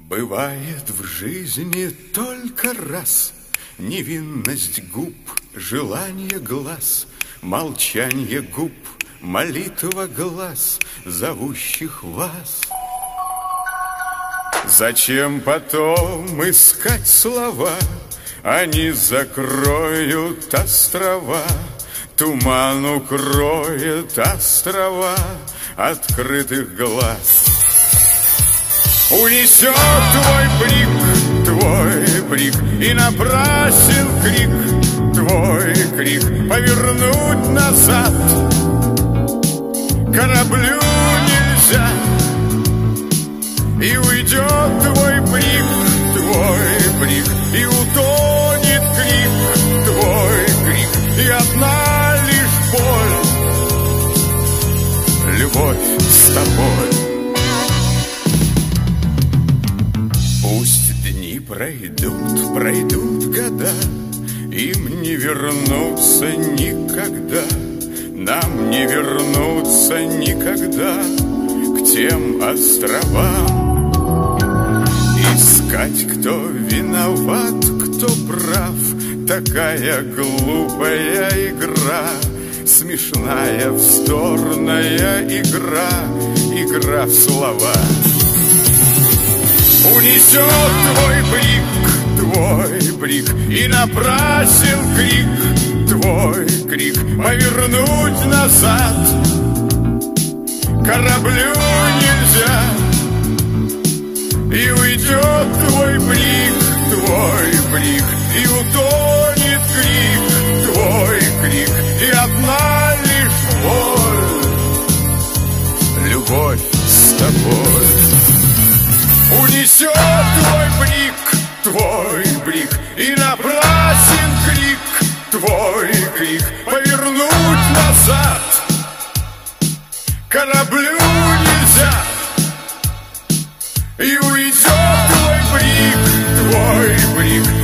Бывает в жизни только раз невинность губ, желание глаз, молчание губ, молитва глаз, зовущих вас. Зачем потом искать слова? Они закроют острова, туман укроет острова открытых глаз. Унесет твой брик, и напрасен крик, твой крик, повернуть назад кораблю нельзя. И уйдет твой брик, и утонет крик, твой крик, и одна лишь боль, любовь с тобой. Пусть дни пройдут года, им не вернуться никогда, нам не вернуться никогда к тем островам. Искать, кто виноват, кто прав, такая глупая игра, смешная вздорная игра в слова. Унесет твой брик, и напрасен крик, твой крик, повернуть назад кораблю нельзя. И уйдет твой брик, и утонет крик, твой крик, и одна лишь боль, любовь с тобой. Унесет твой брик, и напрасен крик, твой крик, повернуть назад кораблю нельзя. И уйдет твой брик,